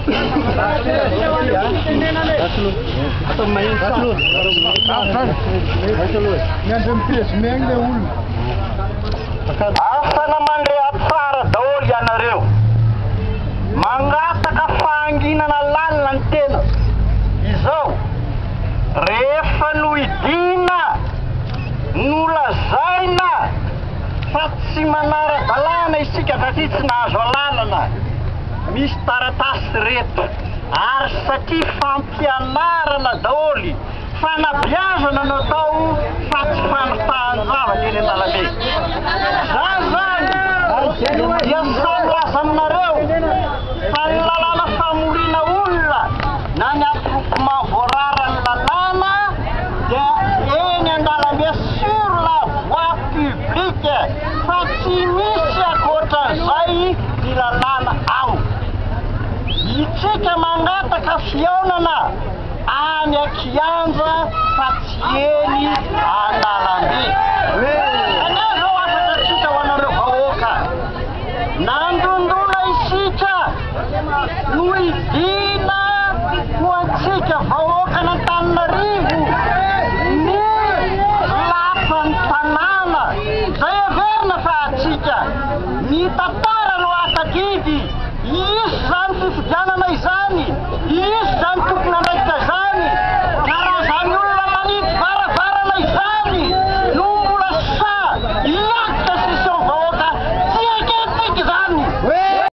Asana mandre-atsara daholo ianareo. Mangataka fahanginana lalina ny tena. Izao, rehefa nohidina, nolazaina fa tsy manara-dalàna isika satria tsy nahazo alalana. Misy taratasy reto ary satria fampianarana daholy, fanabeazana no atao fa tsy fanotahan-javatra eny an-dalambe. Zany dia samy laza aminareo fa ny lalàna famoriana olona na ny atropement voarara ny lalàna dia eny an-dalambe sur la voie publique fa tsy misy akoatran'izay ny lalàna ao. Itsika mangataka fiaonana any Kianja fa tsy eny an-dalambe.